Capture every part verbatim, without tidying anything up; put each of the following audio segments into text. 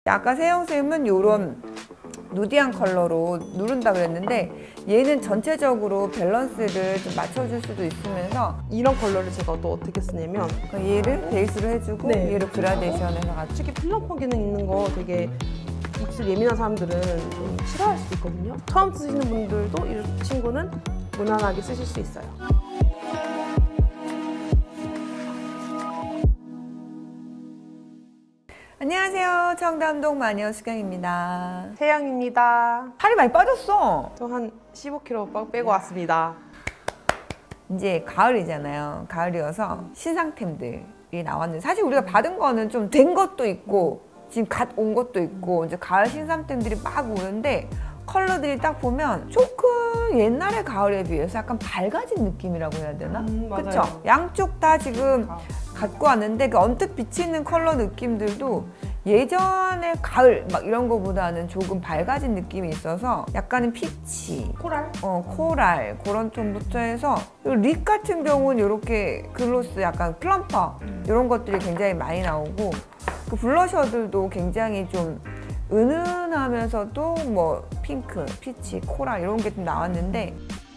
아까 세영쌤은 요런 누디한 컬러로 누른다 그랬는데 얘는 전체적으로 밸런스를 좀 맞춰줄 수도 있으면서 이런 컬러를 제가 또 어떻게 쓰냐면 얘를 베이스로 해주고 네. 얘를 그라데이션해서 같이. 특히 플럼퍼 기능 있는 거 되게 입술 예민한 사람들은 좀 싫어할 수도 있거든요. 처음 쓰시는 분들도 이 친구는 무난하게 쓰실 수 있어요. 안녕하세요. 청담동 마녀 수경입니다. 태양입니다. 살이 많이 빠졌어. 저 한 십오 킬로그램 빼고 왔습니다. 이제 가을이잖아요. 가을이어서 신상템들이 나왔는데 사실 우리가 받은 거는 좀 된 것도 있고 지금 갓 온 것도 있고 이제 가을 신상템들이 막 오는데 컬러들이 딱 보면 조금 옛날의 가을에 비해서 약간 밝아진 느낌이라고 해야 되나? 음, 맞아요. 그쵸? 양쪽 다 지금 갖고 왔는데 그 언뜻 비치는 컬러 느낌들도 예전의 가을 막 이런 거보다는 조금 밝아진 느낌이 있어서 약간은 피치, 코랄? 어, 코랄 그런 톤부터 해서 립 같은 경우는 이렇게 글로스 약간 플럼퍼 이런 것들이 굉장히 많이 나오고 그 블러셔들도 굉장히 좀 은은하면서도 뭐 핑크, 피치, 코랄 이런 게 좀 나왔는데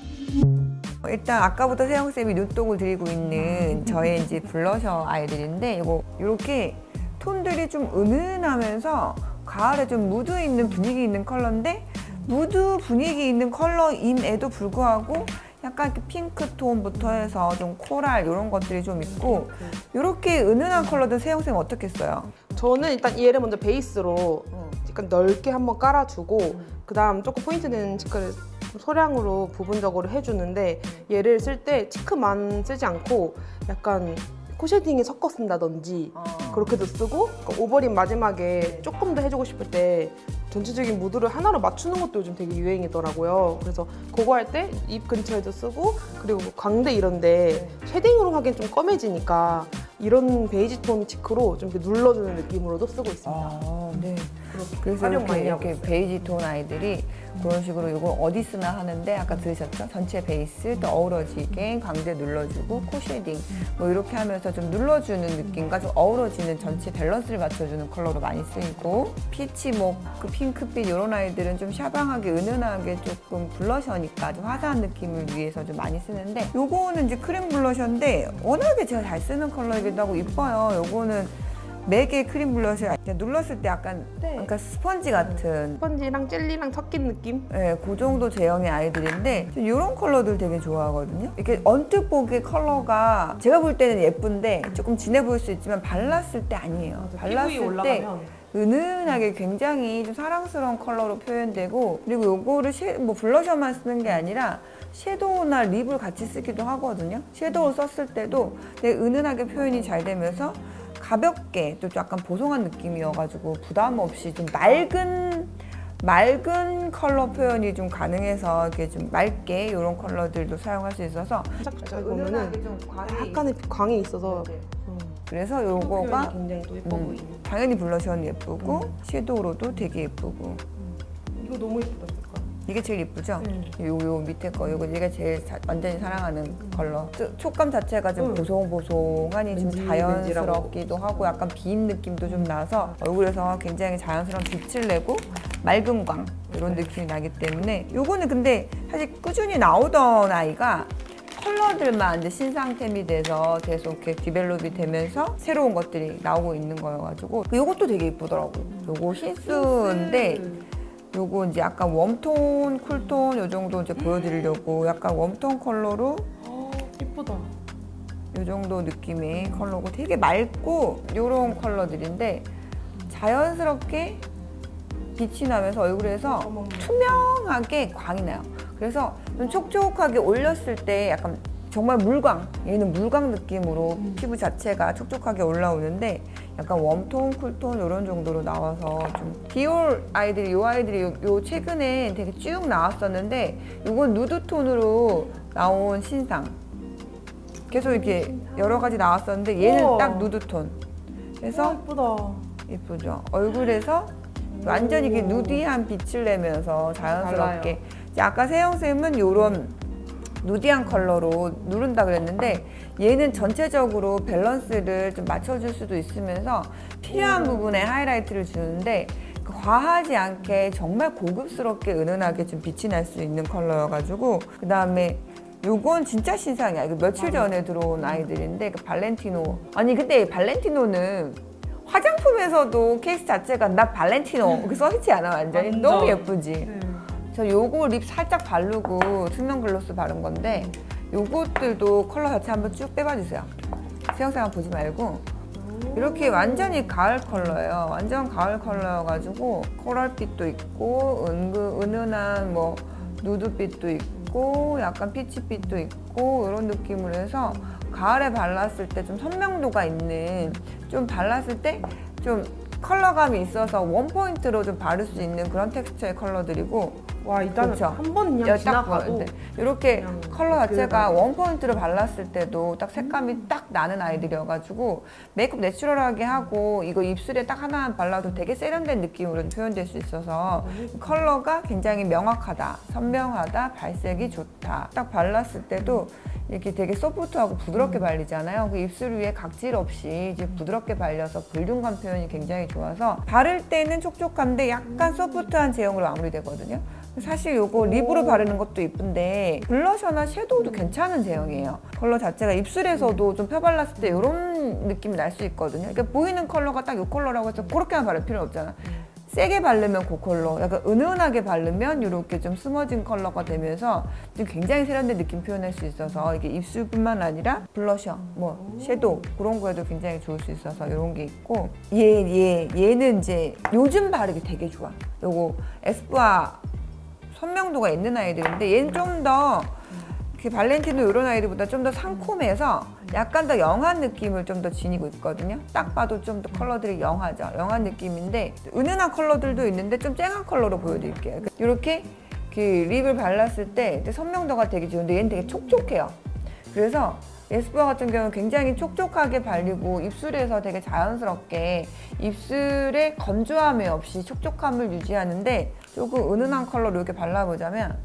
일단 아까부터 세영쌤이 눈독을 들이고 있는 저의 이제 블러셔 아이들인데 이거 이렇게 톤들이 좀 은은하면서 가을에 좀 무드 있는 분위기 있는 컬러인데 무드 분위기 있는 컬러임에도 불구하고 약간 이렇게 핑크 톤부터 해서 좀 코랄 이런 것들이 좀 있고 이렇게 은은한 컬러들 세영쌤 어떻게 써요? 저는 일단 얘를 먼저 베이스로 약간 넓게 한번 깔아주고 그 다음 조금 포인트 되는 치크를 소량으로 부분적으로 해주는데 얘를 쓸 때 치크만 쓰지 않고 약간 코 쉐딩에 섞어 쓴다든지 어. 그렇게도 쓰고 그러니까 오버립 마지막에 조금 더 해주고 싶을 때 전체적인 무드를 하나로 맞추는 것도 요즘 되게 유행이더라고요. 그래서 그거 할 때 입 근처에도 쓰고 그리고 광대 이런데 쉐딩으로 하기엔 좀 검해지니까 이런 베이지 톤 치크로 좀 이렇게 눌러주는 느낌으로도 쓰고 있습니다. 아, 네. 그래서 활용 이렇게, 많이 하고 이렇게 베이지 톤 아이들이 그런 식으로 이거 어디 쓰나 하는데 아까 들으셨죠? 전체 베이스 또 어우러지게 광대 눌러주고 코 쉐딩 뭐 이렇게 하면서 좀 눌러주는 느낌과 좀 어우러지는 전체 밸런스를 맞춰주는 컬러로 많이 쓰이고 피치 뭐 그 핑크빛 이런 아이들은 좀 샤방하게 은은하게 조금 블러셔니까 좀 화사한 느낌을 위해서 좀 많이 쓰는데 요거는 이제 크림 블러셔인데 워낙에 제가 잘 쓰는 컬러이기도 하고 이뻐요. 요거는 맥의 크림 블러셔 눌렀을 때 약간, 네. 약간 스펀지 같은 스펀지랑 젤리랑 섞인 느낌? 네, 그 정도 제형의 아이들인데 이런 컬러들 되게 좋아하거든요. 이렇게 언뜻 보기 컬러가 제가 볼 때는 예쁜데 조금 진해 보일 수 있지만 발랐을 때 아니에요. 맞아, 발랐을 피부에 때 올라가면 은은하게 굉장히 좀 사랑스러운 컬러로 표현되고 그리고 요거를 쉐, 뭐 블러셔만 쓰는 게 아니라 섀도우나 립을 같이 쓰기도 하거든요. 섀도우 썼을 때도 되게 은은하게 표현이 잘 되면서 가볍게 또 약간 보송한 느낌이어가지고 부담 없이 좀 맑은 맑은 컬러 표현이 좀 가능해서 이렇게 좀 맑게 이런 컬러들도 사용할 수 있어서 살짝 보면은 약간의 광이 있어서 음. 그래서 요거가 굉장히 또 예뻐 음, 보이네. 당연히 블러셔는 예쁘고 음. 섀도우로도 되게 예쁘고 이거 너무 예쁘다 색깔. 이게 제일 예쁘죠? 음. 요, 요 밑에 거 요거 얘가 제일 자, 완전히 사랑하는 음. 컬러 초, 촉감 자체가 좀 음. 보송보송하니 좀 왠지, 자연스럽기도 하고 약간 빈 느낌도 좀 나서 얼굴에서 굉장히 자연스러운 빛을 내고 맑은 광 이런 느낌이 나기 때문에 요거는 근데 사실 꾸준히 나오던 아이가 컬러들만 이제 신상템이 돼서 계속 이렇게 디벨롭이 되면서 새로운 것들이 나오고 있는 거여가지고 요것도 되게 예쁘더라고. 요거 흰스인데 요거 이제 약간 웜톤, 쿨톤 요 정도 이제 보여드리려고 약간 웜톤 컬러로 어, 예쁘다. 요 정도 느낌의 컬러고 되게 맑고 요런 컬러들인데 자연스럽게 빛이 나면서 얼굴에서 투명하게 광이 나요. 그래서 좀 촉촉하게 올렸을 때 약간 정말 물광, 얘는 물광 느낌으로 음. 피부 자체가 촉촉하게 올라오는데 약간 웜톤, 쿨톤 이런 정도로 나와서 좀 디올 아이들이, 요 아이들이 요, 요 최근에 되게 쭉 나왔었는데 이건 누드톤으로 나온 신상. 계속 이렇게 여러 가지 나왔었는데 얘는 우와. 딱 누드톤. 그래서 예쁘다. 예쁘죠? 얼굴에서 완전히 이렇게 누디한 빛을 내면서 자연스럽게 아까 세영쌤은 요런 누디한 컬러로 누른다 그랬는데 얘는 전체적으로 밸런스를 좀 맞춰줄 수도 있으면서 필요한 부분에 하이라이트를 주는데 과하지 않게 정말 고급스럽게 은은하게 좀 빛이 날 수 있는 컬러여가지고 그 다음에 요건 진짜 신상이야. 이거 며칠 전에 들어온 아이들인데 그 발렌티노. 아니 근데 발렌티노는 화장품에서도 케이스 자체가 나 발렌티노 이렇게 써있지 않아 완전히? 완전. 너무 예쁘지? 네. 저 요거 립 살짝 바르고 투명 글로스 바른 건데 요것들도 컬러 자체 한번 쭉 빼봐주세요. 수영생활 보지 말고 이렇게 완전히 가을 컬러예요. 완전 가을 컬러여가지고 코랄빛도 있고 은그, 은은한 뭐 누드빛도 있고 약간 피치빛도 있고 이런 느낌으로 해서 가을에 발랐을 때 좀 선명도가 있는 좀 발랐을 때 좀 컬러감이 있어서 원포인트로 좀 바를 수 있는 그런 텍스처의 컬러들이고 와 일단은 그쵸? 한 번 그냥 딱 지나가도 보는데 이렇게 그냥 컬러 자체가 그- 원포인트로 발랐을 때도 딱 색감이 딱 나는 아이들이어가지고 메이크업 내추럴하게 하고 이거 입술에 딱 하나 발라도 되게 세련된 느낌으로 표현될 수 있어서 컬러가 굉장히 명확하다, 선명하다, 발색이 좋다. 딱 발랐을 때도 이렇게 되게 소프트하고 부드럽게 발리잖아요. 그 입술 위에 각질 없이 이제 부드럽게 발려서 볼륨감 표현이 굉장히 좋아서 바를 때는 촉촉한데 약간 소프트한 제형으로 마무리되거든요. 사실 요거 립으로 바르는 것도 예쁜데 블러셔나 섀도우도 괜찮은 제형이에요. 컬러 자체가 입술에서도 좀 펴발랐을 때 이런 느낌이 날 수 있거든요. 그러니까 보이는 컬러가 딱 이 컬러라고 해서 그렇게만 바를 필요는 없잖아. 세게 바르면 그 컬러, 약간 은은하게 바르면 이렇게 좀 스머진 컬러가 되면서 좀 굉장히 세련된 느낌 표현할 수 있어서 이게 입술뿐만 아니라 블러셔, 뭐 섀도우 그런 거에도 굉장히 좋을 수 있어서 이런 게 있고 얘, 얘, 얘는 이제 요즘 바르기 되게 좋아. 요거 에스쁘아 선명도가 있는 아이들인데 얘는 좀 더 그 발렌티노 이런 아이들보다 좀 더 상콤해서 약간 더 영한 느낌을 좀 더 지니고 있거든요. 딱 봐도 좀 더 컬러들이 영하죠. 영한 느낌인데 은은한 컬러들도 있는데 좀 쨍한 컬러로 보여드릴게요. 이렇게 그 립을 발랐을 때 선명도가 되게 좋은데 얘는 되게 촉촉해요. 그래서 에스쁘아 같은 경우는 굉장히 촉촉하게 발리고 입술에서 되게 자연스럽게 입술에 건조함이 없이 촉촉함을 유지하는데 조금 은은한 컬러로 이렇게 발라보자면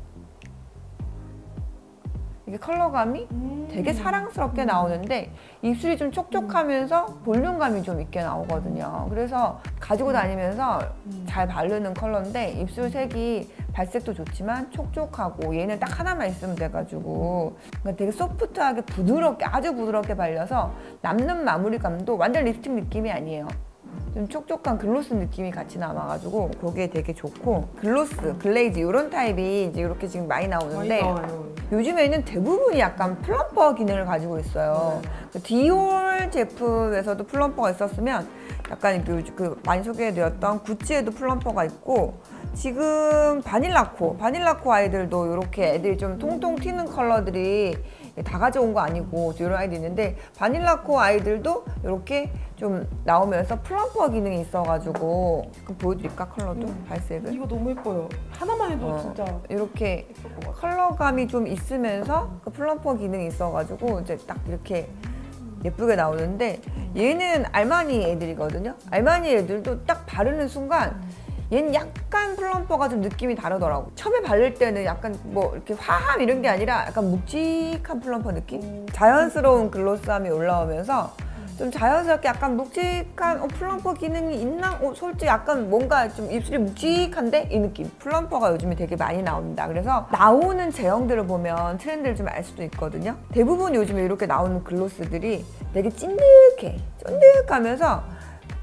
이게 컬러감이 되게 사랑스럽게 나오는데 입술이 좀 촉촉하면서 볼륨감이 좀 있게 나오거든요. 그래서 가지고 다니면서 잘 바르는 컬러인데 입술 색이 발색도 좋지만 촉촉하고 얘는 딱 하나만 있으면 돼가지고 그러니까 되게 소프트하게 부드럽게 아주 부드럽게 발려서 남는 마무리감도 완전 립스틱 느낌이 아니에요. 좀 촉촉한 글로스 느낌이 같이 남아가지고 그게 되게 좋고 글로스, 글레이즈 이런 타입이 이제 이렇게 지금 많이 나오는데 요즘에는 대부분이 약간 플럼퍼 기능을 가지고 있어요. 그 디올 제품에서도 플럼퍼가 있었으면 약간 그, 그 많이 소개해드렸던 구찌에도 플럼퍼가 있고 지금 바닐라코, 바닐라코 아이들도 이렇게 애들이 좀 통통 튀는 컬러들이 다 가져온 거 아니고 이런 아이도 있는데 바닐라코 아이들도 이렇게 좀 나오면서 플럼퍼 기능이 있어가지고 보여드릴까 컬러도 음. 발색을 이거 너무 예뻐요. 하나만 해도 어, 진짜 이렇게 컬러감이 좀 있으면서 그 플럼퍼 기능이 있어가지고 이제 딱 이렇게 예쁘게 나오는데 얘는 알마니 애들이거든요. 알마니 애들도 딱 바르는 순간 얘는 약간 플럼퍼가 좀 느낌이 다르더라고. 처음에 바를 때는 약간 뭐 이렇게 화함 이런 게 아니라 약간 묵직한 플럼퍼 느낌? 자연스러운 글로스함이 올라오면서 좀 자연스럽게 약간 묵직한 어, 플럼퍼 기능이 있나? 어, 솔직히 약간 뭔가 좀 입술이 묵직한데? 이 느낌. 플럼퍼가 요즘에 되게 많이 나옵니다. 그래서 나오는 제형들을 보면 트렌드를 좀 알 수도 있거든요. 대부분 요즘에 이렇게 나오는 글로스들이 되게 찐득해. 쫀득하면서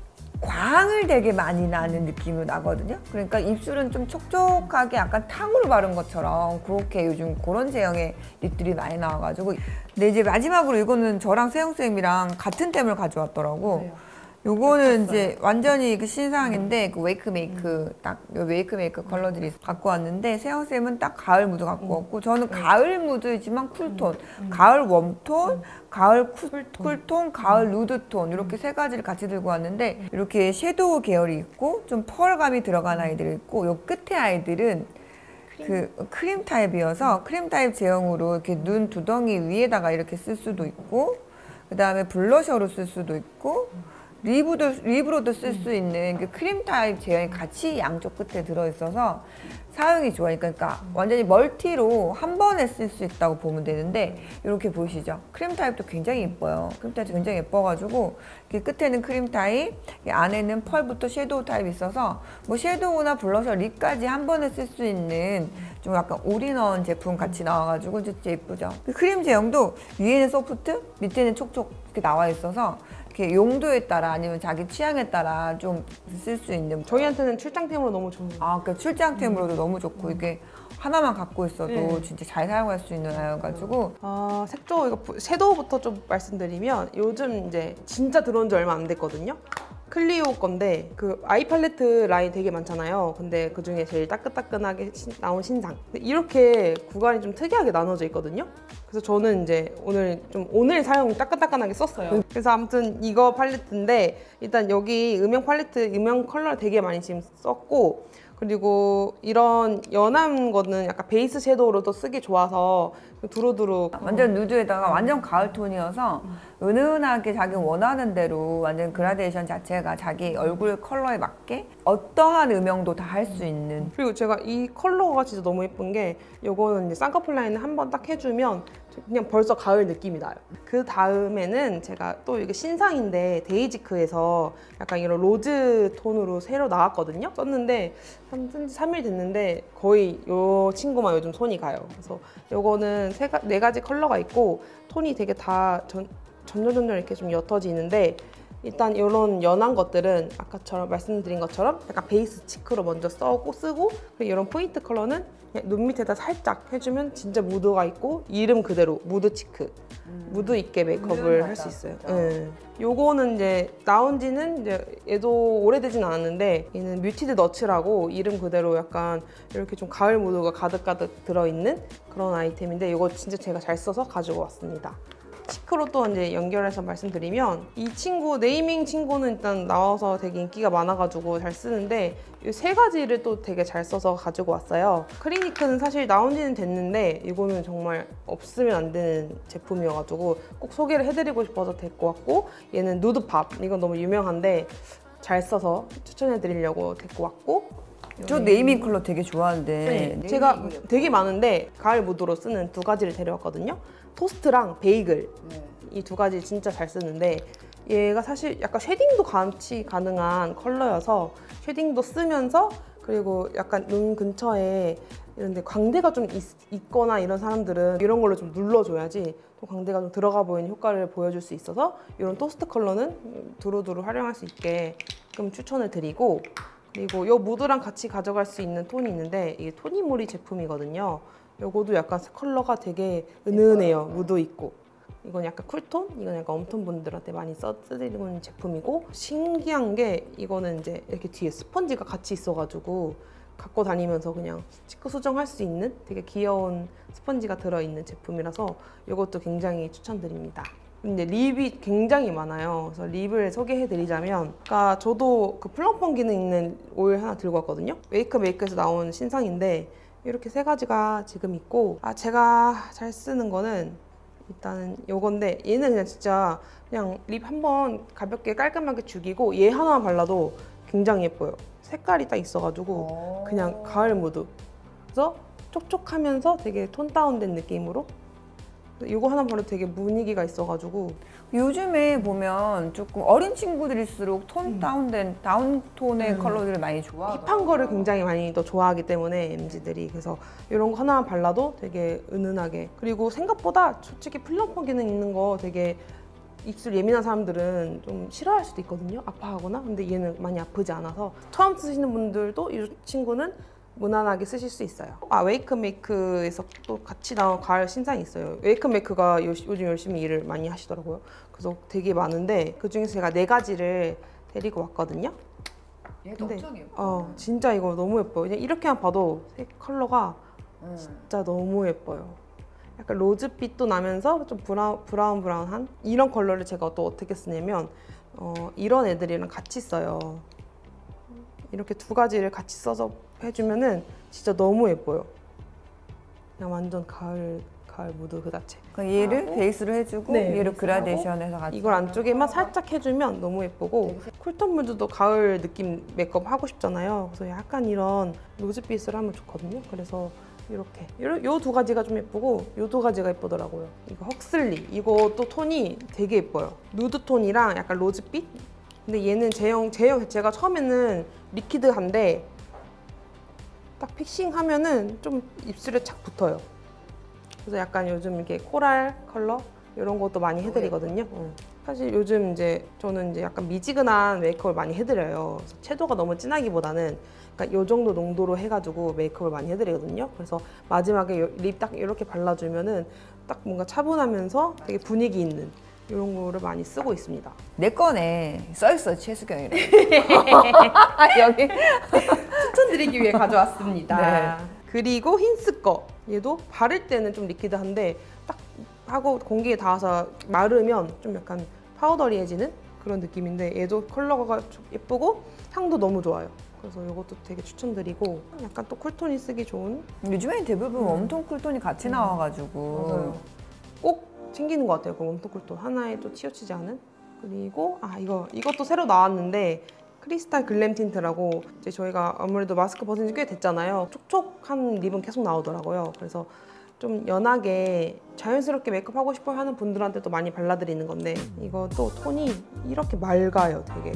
광을 되게 많이 나는 느낌이 나거든요. 그러니까 입술은 좀 촉촉하게 약간 탕후루 바른 것처럼 그렇게 요즘 그런 제형의 립들이 많이 나와가지고 근데 이제 마지막으로 이거는 저랑 세영쌤이랑 같은 템을 가져왔더라고. 네. 요거는 이제 완전히 그 신상인데 그 웨이크 메이크 딱 웨이크 메이크 컬러들이 갖고 왔는데 세영쌤은 딱 가을 무드 갖고 왔고 저는 가을 무드이지만 쿨톤, 가을 웜톤, 가을 쿨, 쿨톤, 가을 누드톤 이렇게 세 가지를 같이 들고 왔는데 이렇게 섀도우 계열이 있고 좀 펄감이 들어간 아이들이 있고 요 끝에 아이들은 그 크림 타입이어서 크림 타입 제형으로 이렇게 눈 두덩이 위에다가 이렇게 쓸 수도 있고 그 다음에 블러셔로 쓸 수도 있고 립으로, 립으로도 쓸 수 있는 그 크림 타입 제형이 같이 양쪽 끝에 들어있어서 사용이 좋아요. 그러니까 완전히 멀티로 한 번에 쓸 수 있다고 보면 되는데 이렇게 보이시죠? 크림 타입도 굉장히 예뻐요. 크림 타입도 굉장히 예뻐가지고 이렇게 끝에는 크림 타입, 안에는 펄부터 섀도우 타입이 있어서 뭐 섀도우나 블러셔, 립까지 한 번에 쓸 수 있는 좀 약간 올인원 제품 같이 나와가지고 진짜 예쁘죠? 그 크림 제형도 위에는 소프트, 밑에는 촉촉 이렇게 나와 있어서 이렇게 용도에 따라 아니면 자기 취향에 따라 좀 쓸 수 있는. 저희한테는 출장템으로 너무 좋은. 아, 그러니까 출장템으로도 음. 너무 좋고 이게 하나만 갖고 있어도 네. 진짜 잘 사용할 수 있는 아여가지고. 아, 색조 이거 섀도우부터 좀 말씀드리면 요즘 이제 진짜 들어온 지 얼마 안 됐거든요. 클리오 건데 그 아이 팔레트 라인 되게 많잖아요. 근데 그 중에 제일 따끈따끈하게 신, 나온 신상. 이렇게 구간이 좀 특이하게 나눠져 있거든요. 그래서 저는 이제 오늘 좀 오늘 사용 따끈따끈하게 썼어요. 그래서 아무튼 이거 팔레트인데 일단 여기 음영 팔레트, 음영 컬러 되게 많이 지금 썼고, 그리고 이런 연한 거는 약간 베이스 섀도우로도 쓰기 좋아서 두루두루 완전 누드에다가 완전 가을 톤이어서 은은하게 자기 원하는 대로 완전 그라데이션 자체가 자기 얼굴 컬러에 맞게 어떠한 음영도 다 할 수 있는. 그리고 제가 이 컬러가 진짜 너무 예쁜 게 이거는 이제 쌍꺼풀 라인을 한번 딱 해주면 그냥 벌써 가을 느낌이 나요. 그 다음에는 제가 또 이게 신상인데 데이지크에서 약간 이런 로즈 톤으로 새로 나왔거든요. 썼는데 쓴 지 삼 일 됐는데 거의 이 친구만 요즘 손이 가요. 그래서 이거는 세 가, 네 가지 컬러가 있고 톤이 되게 다 전, 점점점점 이렇게 좀 옅어지는데, 일단 이런 연한 것들은 아까처럼 말씀드린 것처럼 약간 베이스 치크로 먼저 써고 쓰고, 그리고 이런 포인트 컬러는 그냥 눈 밑에다 살짝 해주면 진짜 무드가 있고 이름 그대로 무드 치크, 음. 무드 있게 메이크업을 할 수 있어요. 네. 요거는 이제 나온 지는 이제 얘도 오래되진 않았는데 얘는 뮤티드 너츠라고 이름 그대로 약간 이렇게 좀 가을 무드가 가득가득 들어있는 그런 아이템인데 이거 진짜 제가 잘 써서 가지고 왔습니다. 치크로 또 이제 연결해서 말씀드리면 이 친구, 네이밍 친구는 일단 나와서 되게 인기가 많아가지고 잘 쓰는데 이 세 가지를 또 되게 잘 써서 가지고 왔어요. 크리니크는 사실 나온 지는 됐는데 이거는 정말 없으면 안 되는 제품이어가지고 꼭 소개를 해드리고 싶어서 데리고 왔고, 얘는 누드팝, 이건 너무 유명한데 잘 써서 추천해드리려고 데리고 왔고, 저 네이밍 컬러 되게 좋아하는데. 네, 제가 되게 많은데 가을 무드로 쓰는 두 가지를 데려왔거든요. 토스트랑 베이글, 네. 이 두 가지 진짜 잘 쓰는데 얘가 사실 약간 쉐딩도 같이 가능한 컬러여서 쉐딩도 쓰면서, 그리고 약간 눈 근처에 이런데 광대가 좀 있, 있거나 이런 사람들은 이런 걸로 좀 눌러줘야지 또 광대가 좀 들어가 보이는 효과를 보여줄 수 있어서 이런 토스트 컬러는 두루두루 활용할 수 있게 좀 추천을 드리고, 그리고 이 무드랑 같이 가져갈 수 있는 톤이 있는데 이게 토니모리 제품이거든요. 요거도 약간 컬러가 되게 은은해요. 무드 있고. 이건 약간 쿨톤, 이건 약간 웜톤 분들한테 많이 써드리는 제품이고, 신기한 게 이거는 이제 이렇게 뒤에 스펀지가 같이 있어가지고 갖고 다니면서 그냥 치크 수정할 수 있는 되게 귀여운 스펀지가 들어있는 제품이라서 이것도 굉장히 추천드립니다. 근데 립이 굉장히 많아요. 그래서 립을 소개해드리자면, 그러니까 저도 그 플럼펌 기능 있는 오일 하나 들고 왔거든요. 웨이크메이크에서 나온 신상인데 이렇게 세 가지가 지금 있고, 아 제가 잘 쓰는 거는 일단은 요건데, 얘는 그냥 진짜 그냥 립 한번 가볍게 깔끔하게 죽이고 얘 하나만 발라도 굉장히 예뻐요. 색깔이 딱 있어가지고 그냥 가을 무드. 그래서 촉촉하면서 되게 톤 다운된 느낌으로, 이거 하나 바로 되게 분위기가 있어가지고. 요즘에 보면 조금 어린 친구들일수록 톤 음. 다운된 다운톤의 음. 컬러들을 많이 좋아하고 힙한 거를 굉장히 많이 더 좋아하기 때문에 엠지들이, 그래서 이런 거 하나만 발라도 되게 은은하게. 그리고 생각보다 솔직히 플럼펌 기능 있는 거 되게 입술 예민한 사람들은 좀 싫어할 수도 있거든요. 아파하거나. 근데 얘는 많이 아프지 않아서 처음 쓰시는 분들도 이 친구는 무난하게 쓰실 수 있어요. 아, 웨이크메이크에서 또 같이 나온 가을 신상이 있어요. 웨이크메이크가 요즘 열심히 일을 많이 하시더라고요. 그래서 되게 많은데 그 중에서 제가 네 가지를 데리고 왔거든요. 얘도 엄청 예뻐. 어, 진짜 이거 너무 예뻐요. 그냥 이렇게만 봐도 색 컬러가 음. 진짜 너무 예뻐요. 약간 로즈빛도 나면서 좀 브라운, 브라운 브라운한 이런 컬러를 제가 또 어떻게 쓰냐면 어, 이런 애들이랑 같이 써요. 이렇게 두 가지를 같이 써서 해주면은 진짜 너무 예뻐요. 그냥 완전 가을 가을 무드 그 자체. 그러니까 얘를 하고, 베이스로 해주고 네, 얘를 베이스하고 그라데이션해서 같이. 이걸 안쪽에만 살짝 해주면 너무 예쁘고 쿨톤 무드도 가을 느낌 메이크업 하고 싶잖아요. 그래서 약간 이런 로즈빛을 하면 좋거든요. 그래서 이렇게 요 두 가지가 좀 예쁘고 요 두 가지가 예쁘더라고요. 이거 헉슬리 이것도 톤이 되게 예뻐요. 누드 톤이랑 약간 로즈빛. 근데 얘는 제형 제형 자체가 처음에는 리퀴드한데 딱 픽싱하면은 좀 입술에 착 붙어요. 그래서 약간 요즘 이렇게 코랄 컬러 이런 것도 많이 해드리거든요. 어. 사실 요즘 이제 저는 이제 약간 미지근한 메이크업을 많이 해드려요. 그래서 채도가 너무 진하기보다는 그러니까 요 정도 농도로 해가지고 메이크업을 많이 해드리거든요. 그래서 마지막에 립 딱 이렇게 발라주면은 딱 뭔가 차분하면서 되게 분위기 있는 이런 거를 많이 쓰고 있습니다. 내 거네 써있어 최수경이래. 여기 추천드리기 위해 가져왔습니다. 네. 그리고 힌스 거 얘도 바를 때는 좀 리퀴드한데 딱 하고 공기에 닿아서 마르면 좀 약간 파우더리해지는 그런 느낌인데 얘도 컬러가 좀 예쁘고 향도 너무 좋아요. 그래서 이것도 되게 추천드리고 약간 또 쿨톤이 쓰기 좋은. 요즘에 대부분 음. 웜톤 쿨톤이 같이 음. 나와가지고 맞아요. 꼭 챙기는 것 같아요. 그 웜톤 쿨톤 하나에 또 치우치지 않은. 그리고 아 이거 이것도 새로 나왔는데 크리스탈 글램 틴트라고 이제 저희가 아무래도 마스크 벗은 지 꽤 됐잖아요. 촉촉한 립은 계속 나오더라고요. 그래서 좀 연하게 자연스럽게 메이크업 하고 싶어 하는 분들한테도 많이 발라드리는 건데 이것도 톤이 이렇게 맑아요, 되게.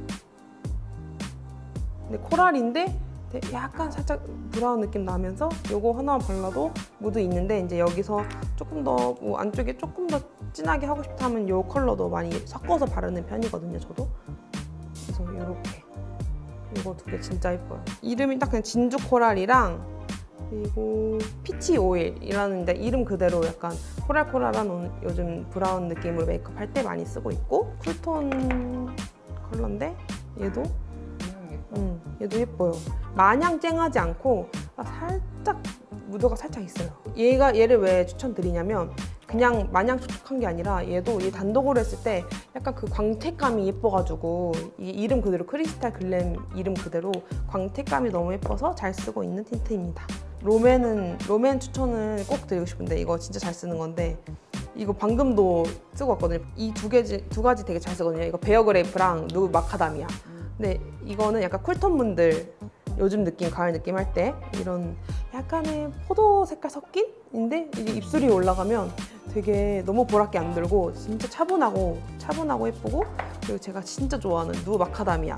근데 코랄인데 약간 살짝 브라운 느낌 나면서 이거 하나만 발라도 무드 있는데 이제 여기서 조금 더 뭐 안쪽에 조금 더 진하게 하고 싶다 하면 이 컬러도 많이 섞어서 바르는 편이거든요, 저도. 그래서 이렇게 이거 두 개 진짜 예뻐요. 이름이 딱 그냥 진주 코랄이랑 그리고 피치 오일이라는 이름 그대로 약간 코랄코랄한 요즘 브라운 느낌으로 메이크업 할 때 많이 쓰고 있고 쿨톤 컬러인데 얘도 음, 얘도 예뻐요. 마냥 쨍하지 않고 살짝 무드가 살짝 있어요. 얘가 얘를 왜 추천드리냐면 그냥 마냥 촉촉한 게 아니라 얘도 얘 단독으로 했을 때 약간 그 광택감이 예뻐가지고 이 이름 그대로 크리스탈 글램 이름 그대로 광택감이 너무 예뻐서 잘 쓰고 있는 틴트입니다. 롬앤은 롬앤 추천을 꼭 드리고 싶은데 이거 진짜 잘 쓰는 건데 이거 방금도 쓰고 왔거든요. 이 두 가지 두 가지 되게 잘 쓰거든요. 이거 베어그레이프랑 누 마카다미아. 근데 이거는 약간 쿨톤 분들 요즘 느낌, 가을 느낌 할 때 이런 약간의 포도 색깔 섞인인데 이게 입술이 올라가면 되게 너무 보랏게 안 들고 진짜 차분하고 차분하고 예쁘고 그리고 제가 진짜 좋아하는 누 마카다미아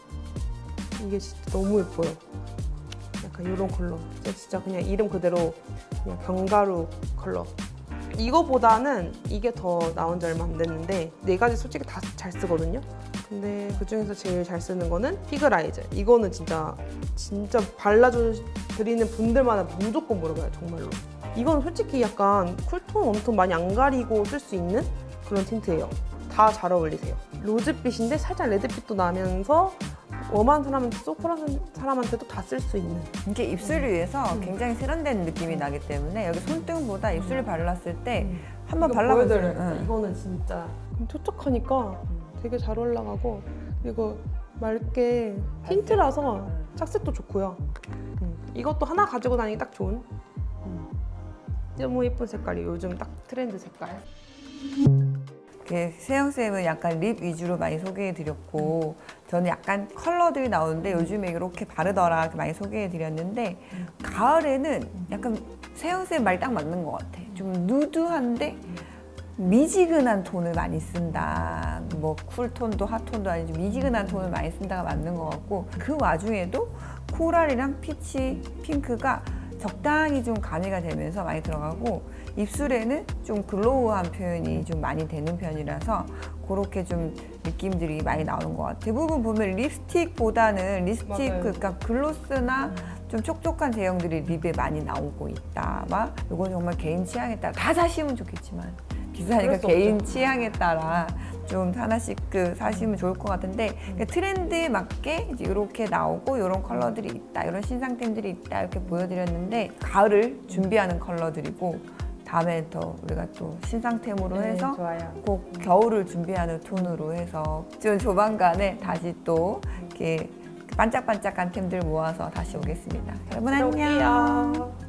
이게 진짜 너무 예뻐요. 약간 이런 컬러 진짜 그냥 이름 그대로 그냥 견과류 컬러. 이거보다는 이게 더 나온 지 얼마 안 됐는데 네 가지 솔직히 다 잘 쓰거든요. 근데 그 중에서 제일 잘 쓰는 거는 피그라이즈. 이거는 진짜 진짜 발라드리는 분들마다 무조건 물어봐요, 정말로. 이건 솔직히 약간 쿨톤, 웜톤 많이 안 가리고 쓸 수 있는 그런 틴트예요. 다 잘 어울리세요. 로즈빛인데 살짝 레드빛도 나면서 웜한 사람한테 소프트한 사람한테도 다 쓸 수 있는. 이게 입술 위에서 음. 굉장히 세련된 느낌이 나기 때문에 여기 손등보다 입술을 발랐을 때 음. 한번 이거 발라보세요. 보여드려요. 응. 이거는 진짜 촉촉하니까 되게 잘 올라가고 그리고 맑게 틴트라서 착색도 좋고요. 음. 이것도 하나 가지고 다니기 딱 좋은 음. 너무 예쁜 색깔이 요즘 딱 트렌드 색깔. 세영쌤은 약간 립 위주로 많이 소개해드렸고 저는 약간 컬러들이 나오는데 요즘에 이렇게 바르더라 이렇게 많이 소개해드렸는데 가을에는 약간 세영쌤 말 딱 맞는 것 같아. 좀 누드한데 미지근한 톤을 많이 쓴다. 뭐 쿨톤도 핫톤도 아니지 미지근한 톤을 많이 쓴다가 맞는 것 같고 그 와중에도 코랄이랑 피치, 핑크가 적당히 좀 가미가 되면서 많이 들어가고 입술에는 좀 글로우한 표현이 좀 많이 되는 편이라서 그렇게 좀 느낌들이 많이 나오는 것 같아요. 대부분 보면 립스틱보다는 립스틱 맞아요. 그러니까 글로스나 좀 촉촉한 제형들이 립에 많이 나오고 있다. 막 이건 정말 개인 취향에 따라 다 사시면 좋겠지만 비싸니까 개인 없죠. 취향에 따라 좀 하나씩 그 사시면 좋을 것 같은데 그 트렌드에 맞게 이제 이렇게 나오고 이런 컬러들이 있다, 이런 신상템들이 있다 이렇게 보여드렸는데 가을을 준비하는 컬러들이고 다음에 더 우리가 또 신상템으로 네, 해서 좋아요. 꼭 겨울을 준비하는 톤으로 해서 좀 조만간에 다시 또 이렇게 반짝반짝한 템들 모아서 다시 오겠습니다. 여러분 안녕. 들어올게요.